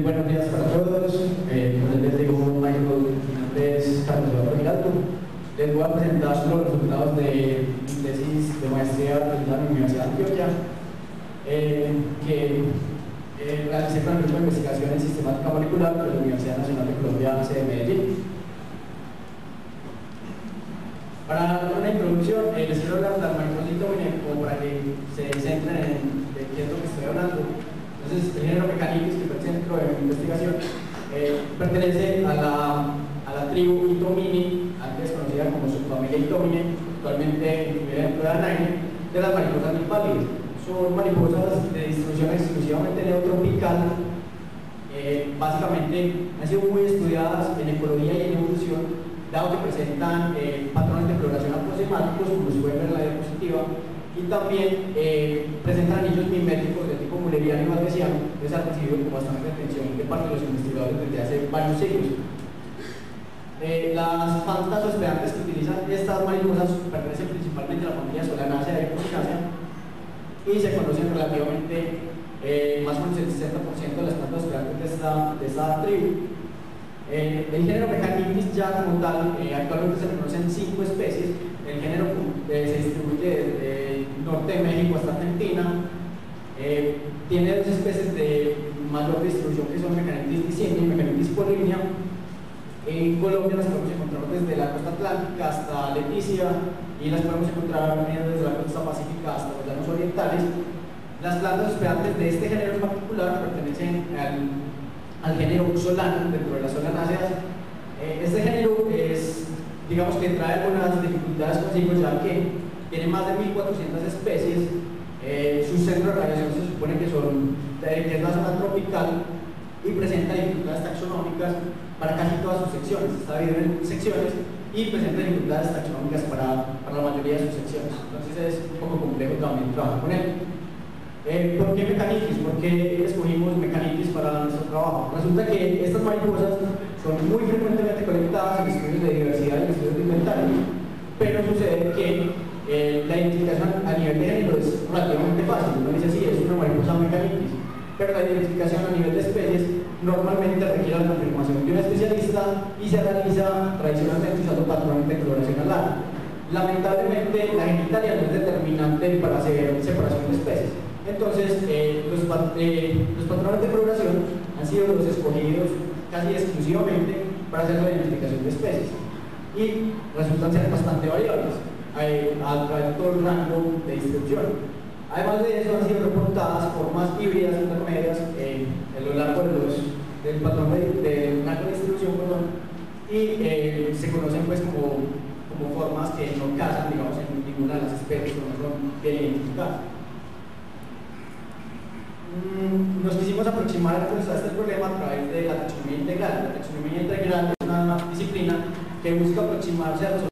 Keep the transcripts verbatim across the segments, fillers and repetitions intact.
buenos días para todos. Eh, como les digo, Michael Hernández Carlos Eduardo Giraldo. Les voy a presentar los resultados de mi tesis de maestría de la Universidad de Antioquia, eh, que eh, realicé con el grupo de investigación en sistemática molecular de la Universidad Nacional de Colombia, sede de Medellín. Para una introducción, eh, les quiero hablar del microlimtomine como para que se centren en de qué es lo que estoy hablando. Entonces, el género Mecanicus, que fue el centro de mi investigación, eh, pertenece a la, a la tribu Itomini, antes conocida como subfamilia Itomine, actualmente vive dentro de Anaine, de las mariposas nipálidas. Son mariposas de distribución exclusivamente neotropical. Eh, básicamente han sido muy estudiadas en ecología y en evolución, dado que presentan eh, patrones de floración aproximáticos, como se puede ver en la diapositiva, y también eh, presentan anillos miméticos de tipo mulleriano y valdesiano, que se han recibido con bastante atención de parte de los investigadores desde hace varios siglos. Eh, las plantas hospedantes que utilizan estas mariposas pertenecen principalmente a la familia Solanaceae y Echinacea, y se conocen relativamente eh, más o menos el sesenta por ciento de las plantas hospedantes de esta, de esta tribu. Eh, el género Mecanicus ya como tal, eh, actualmente se conocen cinco especies. El género eh, se distribuye desde el norte de México hasta Argentina. Eh, tiene dos especies de mayor distribución que son Mecanicus diciembre y Mecanicus polymnia. En Colombia las podemos encontrar desde la costa atlántica hasta Leticia, y las podemos encontrar desde la costa pacífica hasta los llanos orientales. Las plantas hospedantes de este género en particular pertenecen al al género Solano, dentro de las Solanáceas. Eh, este género es, digamos que trae algunas dificultades consigo, ya que tiene más de mil cuatrocientas especies. Eh, sus centros de radiación se supone que son eh, que es la zona tropical, y presenta dificultades taxonómicas para casi todas sus secciones. Está dividido en secciones y presenta dificultades taxonómicas para, para la mayoría de sus secciones. Entonces es un poco complejo también trabajar con él. Eh, ¿Por qué Mecanicus? ¿Por qué escogimos Mecanicus para nuestro trabajo? Resulta que estas mariposas son muy frecuentemente conectadas en estudios de diversidad y en estudios de inventario, pero sucede que eh, la identificación a nivel de género es relativamente fácil. Uno dice, sí, es una mariposa Mecanicus, pero la identificación a nivel de especies normalmente requiere la confirmación de un especialista y se realiza tradicionalmente usando patrones de coloración alar. Lamentablemente, la genitalia no es determinante para hacer separación de especies. Entonces, eh, los, eh, los patrones de coloración han sido los escogidos casi exclusivamente para hacer la identificación de especies, y resultan ser bastante variables eh, a través de todo el rango de distribución. Además de eso, han sido reportadas formas híbridas intermedias eh, a lo largo de los, del patrón de, de rango de distribución, perdón, y eh, se conocen pues como, como formas que no casan, digamos, en ninguna de las especies, o no son bien identificadas. Nos quisimos aproximar pues, a este problema a través de la taxonomía integral. La taxonomía integral es una disciplina que busca aproximarse a los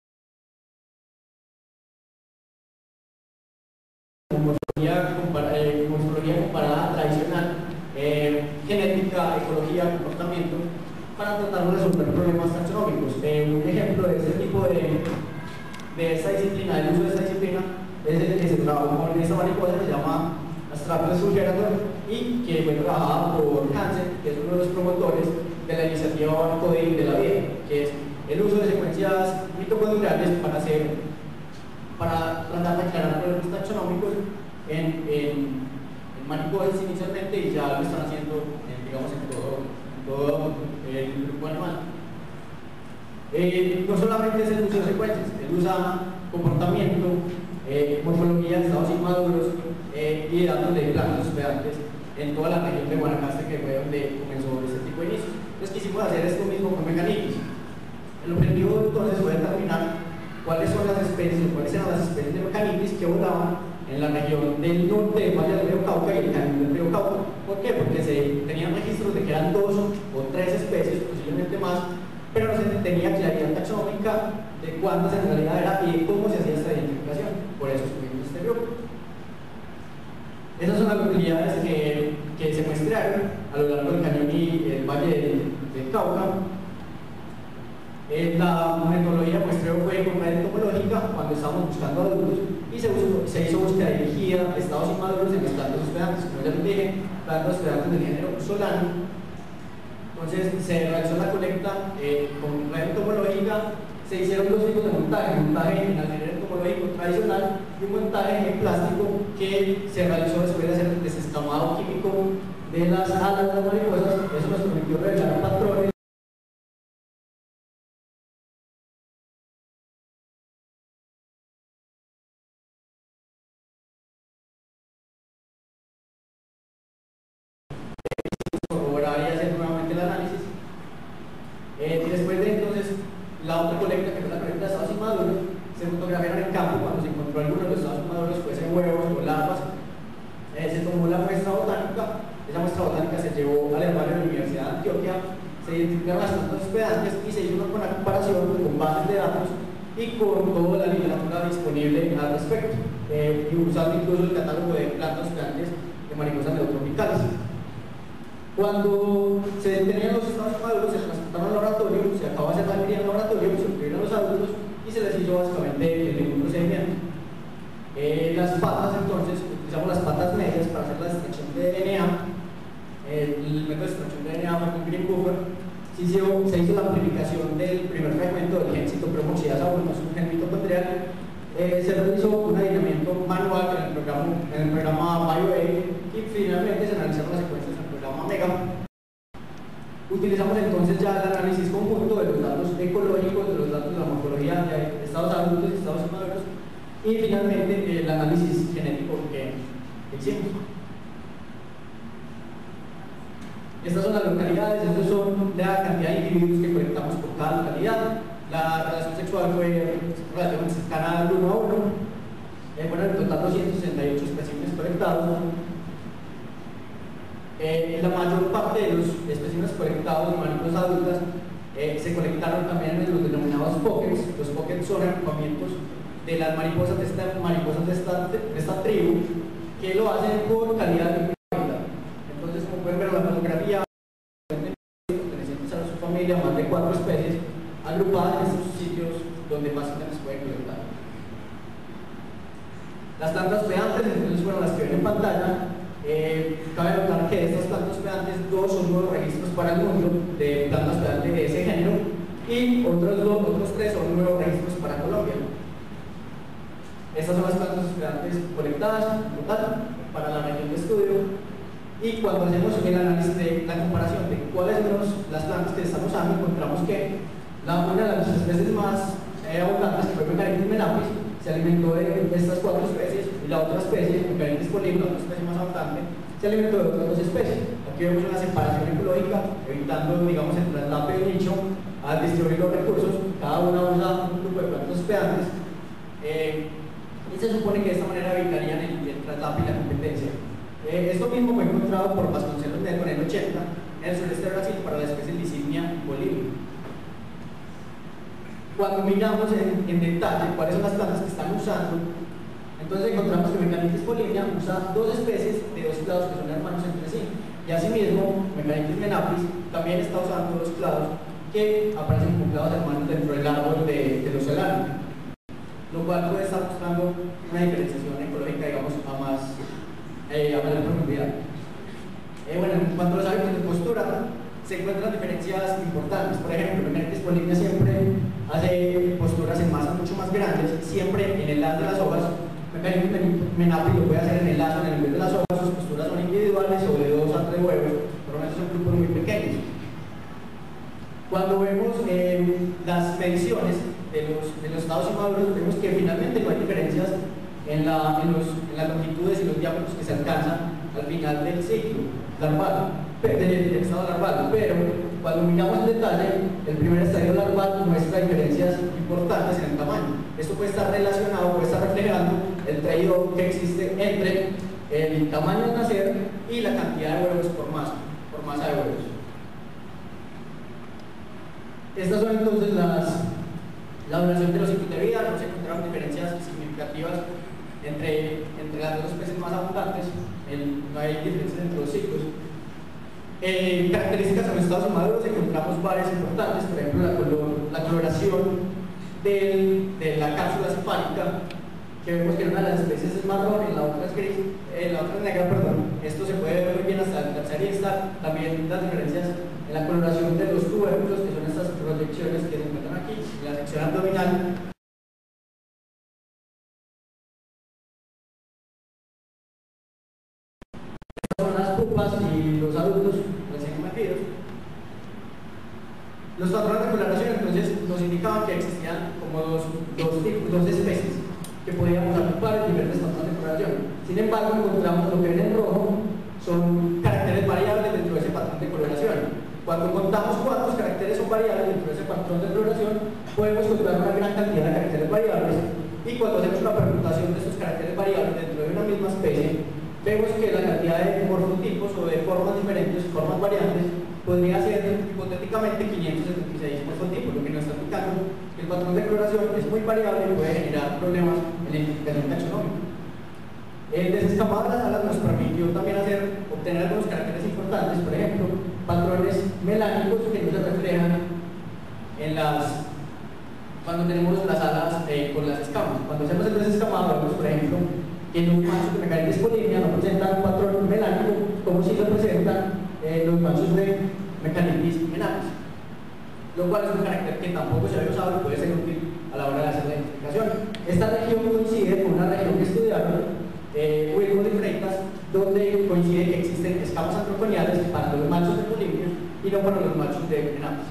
morfología, compara, eh, morfología comparada tradicional, eh, genética, ecología, comportamiento, para tratar de resolver problemas taxonómicos. Eh, un ejemplo de este tipo de, de esta disciplina, el uso de esta disciplina, es el que se trabajó con esta mariposa que se llama Astratus fulgerator, y que fue trabajada por Hansen, que es uno de los promotores de la iniciativa Barcoding de la vida, que es el uso de secuencias mitocondriales para hacer, para tratar de aclarar problemas taxonómicos en, en, en mariposas inicialmente, y ya lo están haciendo en, digamos, en todo, en todo el grupo animal. Eh, no solamente es el uso de secuencias, él usa comportamiento, eh, morfología de estados inmaduros, Eh, y datos de plantas hospedantes en toda la región de Guanacaste, que fue donde comenzó este tipo de inicios. Entonces quisimos hacer esto mismo con Mecanicus. El objetivo entonces fue determinar cuáles son las especies, o cuáles eran las especies de Mecanicus que volaban en la región del norte del Valle del Río Cauca y el cañón del Río Cauca. ¿Por qué? Porque se tenían registros de que eran dos o tres especies, posiblemente más, pero no se tenía claridad taxonómica de cuántas en realidad era y cómo se hacía esta identificación. Por eso escogimos este grupo. Esas son las localidades que, que se muestraron a lo largo del cañón y el valle del, del Cauca. Eh, la metodología de muestreo fue con red topológica cuando estábamos buscando adultos, y se, usó, se hizo búsqueda dirigida de estados inmaduros en las plantas hospedantes. Como ya les dije, plantas hospedantes del género Solano, Entonces se realizó la colecta eh, con red entomológica, se hicieron dos tipos de montaje, montaje en alfiler entomológico tradicional y un montaje en plástico que se realizó después de hacer el desescamado químico de las alas de las mariposas. Eso nos permitió revelar patrones corroborar y hacer nuevamente el análisis. Eh, y después de entonces, la otra colecta, que fue la colecta de estados inmaduros, se fotografiaron en campo cuando se encontró alguno de los estados inmaduros, fuesen huevos o larvas. Eh, se tomó la muestra botánica, esa muestra botánica se llevó al herbario de la Universidad de Antioquia, se identificaron las plantas hospedantes y se hizo una comparación con bases de datos y con toda la literatura disponible al respecto, eh, y usando incluso el catálogo de plantas hospedantes de mariposas neotropicales. Cuando se detenían los estados maduros, se transportaron al laboratorio, se acabó de hacer la cría en el laboratorio, se obtuvieron los adultos y se les hizo básicamente el mismo procedimiento. Eh, las patas, entonces, utilizamos las patas medias para hacer la extracción de D N A. Eh, el método de extracción de D N A fue con Green Buffer. Se hizo, se hizo la amplificación del primer fragmento del gen citoperomoxidasa uno, es un gen mitocondrial. Eh, se realizó un alineamiento manual en el programa, en el programa BioA y finalmente se analizaron las secuencias Omega. Utilizamos entonces ya el análisis conjunto de los datos ecológicos, de los datos de la morfología de estados adultos y estados inmaduros y finalmente el análisis genético que hicimos. Estas son las localidades, estos son la cantidad de individuos que colectamos por cada localidad. La relación sexual fue relativamente cercana al uno a uno. Eh, bueno, en total doscientos sesenta y ocho especímenes colectados. Eh, la mayor parte de los especímenes colectados de mariposas adultas eh, se colectaron también en los denominados pockets. Los pockets son agrupamientos de las mariposas de esta, mariposas de esta, de esta tribu que lo hacen por calidad de hábitat. Entonces, como pueden ver en la fotografía, pertenecientes a su familia, más de cuatro especies agrupadas en estos sitios donde básicamente se puede colectar. Las plantas hospedantes, entonces, fueron las que ven en pantalla. Eh, cabe notar que de estas plantas hospedantes, dos son nuevos registros para el mundo de plantas hospedantes de ese género y otros, dos, otros tres son nuevos registros para Colombia. Estas son las plantas hospedantes colectadas en total para la región de estudio y cuando hacemos el análisis de la comparación de cuáles son las plantas que están usando, encontramos que la, una de las especies más eh, abundantes, que fue Mecaritis menapis, se alimentó de estas cuatro especies y la otra especie, Mecaritis polybra, otra especie más abundante, se alimentó de otras dos especies. Aquí vemos una separación ecológica, evitando, digamos, el traslape de nicho al distribuir los recursos. Cada una usa un grupo de plantas hospedantes eh, y se supone que de esta manera evitarían el, el traslape y la competencia. Eh, esto mismo fue encontrado por Vasconcelos Neto en el ochenta en el sureste de Brasil para la especie Licinia bolivia. Cuando miramos en, en detalle cuáles son las plantas que están usando, entonces encontramos que Mecaritis polybra usa dos especies de dos clados que son hermanos entre sí. Y asimismo, Mecaritis menapis también está usando dos clados que aparecen como clados hermanos dentro del árbol de, de los Solanum, lo cual puede estar mostrando una diferenciación ecológica, digamos, a más eh, a mayor profundidad. Eh, bueno, en cuanto a los hábitos de postura, se encuentran diferencias importantes. Por ejemplo, Mecaritis polybra siempre hace posturas en masas mucho más grandes, siempre en el lazo de las hojas. Mecaritis menapis lo puede hacer en el lazo, en el nivel de las hojas. Sus posturas son individuales o de dos a tres huevos, pero no son grupos muy pequeños. Cuando vemos eh, las mediciones de los, de los estados inmaduros, vemos que finalmente no hay diferencias en, la, en, los, en las longitudes y los diámetros que se alcanzan al final del ciclo larval, del estado larval, pero cuando miramos en detalle, el primer estadio larval muestra diferencias importantes en el tamaño. Esto puede estar relacionado, puede estar reflejando el trade-off que existe entre el tamaño al nacer y la cantidad de huevos por masa, por masa de huevos. Estas son entonces las, la duración de los ciclos de vida. No se encontraron diferencias significativas entre, entre las dos especies más abundantes, el, no hay diferencias entre los ciclos. Eh, características en los estados inmaduros encontramos varias importantes, por ejemplo la, color, la coloración del, de la cápsula cefálica, que vemos que una de las especies es marrón y la otra es gris, eh, la otra es negra, perdón. Esto se puede ver muy bien hasta el tercer instar. También las diferencias en la coloración de los tubérculos, que son estas proyecciones que se encuentran aquí, en la sección abdominal. Estas son las pupas y los adultos recién nacidos. Los patrones de coloración entonces nos indicaban que existían como dos, dos, tipos, dos especies que podíamos agrupar en diferentes patrones de coloración. Sin embargo, encontramos lo que ven en rojo son caracteres variables dentro de ese patrón de coloración. Cuando contamos cuántos caracteres son variables dentro de ese patrón de coloración, podemos encontrar una gran cantidad de caracteres variables, y cuando hacemos una permutación de estos caracteres variables dentro de una misma especie, vemos que la cantidad de morfotipos o de formas diferentes, formas variantes, podría ser hipotéticamente quinientos setenta y seis morfotipos, lo que nos está indicando que el patrón de coloración es muy variable y puede generar problemas en la identificación taxonómica. El desescamado de las alas nos permitió también hacer, obtener algunos caracteres importantes, por ejemplo, patrones melánicos que no se reflejan en las, cuando tenemos las alas eh, con las escamas. Cuando hacemos el desescamado, vemos, por ejemplo, que los machos de Mecanitis polinia no presentan un patrón melánico como si lo presentan eh, los machos de Mecanitis menapis, lo cual es un carácter que tampoco se había usado y puede ser útil a la hora de hacer la identificación. Esta región coincide con una región que estudiaron Eh, Wilmot y Freitas, donde coincide que existen escamas antroconiales para los machos de Polimnios y no para los machos de Menapis.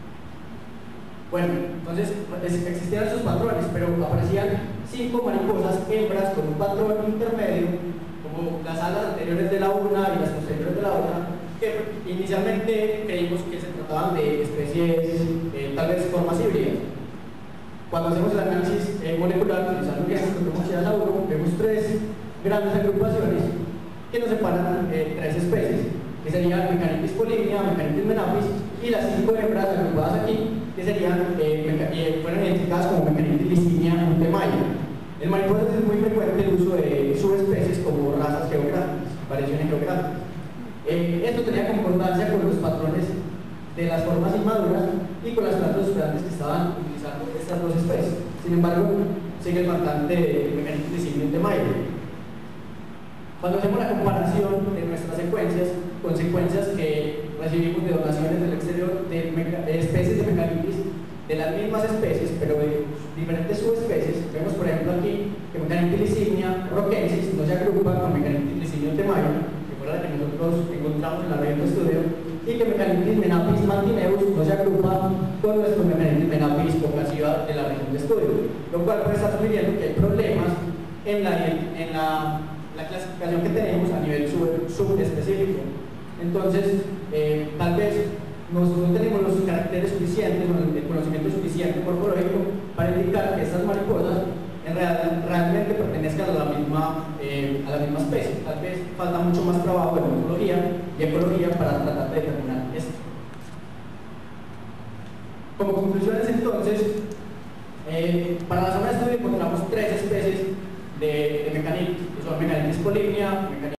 Bueno, entonces existían estos patrones, pero aparecían cinco mariposas hembras con un patrón intermedio, como las alas anteriores de la una y las posteriores de la otra, que inicialmente creímos que se trataban de especies, eh, tal vez formas híbridas. Cuando hacemos el análisis eh, molecular utilizando ligas de Lauro, vemos tres grandes agrupaciones que nos separan eh, tres especies, que serían Mecanitis polimnia, Mecanitis menapis, y las cinco hembras agrupadas aquí, que serían, eh, eh, fueron identificadas como Mecanitis licinia untemaia. En mariposas es muy frecuente el uso de subespecies como razas geográficas, variaciones geográficas. Eh, esto tenía concordancia con los patrones de las formas inmaduras y con las plantas hospedantes que estaban utilizando estas dos especies. Sin embargo, sigue el faltante de Mecanitis licinia untemaia. Cuando hacemos la comparación de nuestras secuencias con secuencias que recibimos de donaciones del exterior de, de especies de Mecanitis de las mismas especies, pero de diferentes subespecies, vemos por ejemplo aquí que Mecanitis licinia roquensis no se agrupa con Mecanitis licinia untemaia, que fue la que nosotros encontramos en la región de estudio, y que Mecanitis menapis mantineus no se agrupa con nuestro Mecanitis menapis ocasiva de la región de estudio, lo cual puede estar sugiriendo que hay problemas en la, en la la clasificación que tenemos a nivel sub, subespecífico. Entonces, eh, tal vez nos, no tenemos los caracteres suficientes o el conocimiento suficiente morfológico para indicar que estas mariposas en real, realmente pertenezcan a la, misma, eh, a la misma especie. Tal vez falta mucho más trabajo de morfología y ecología para tratar de determinar esto. Como conclusiones, entonces, eh, para la zona de estudio encontramos tres especies de, de Mecanitis, que son Mecanitis polimnia,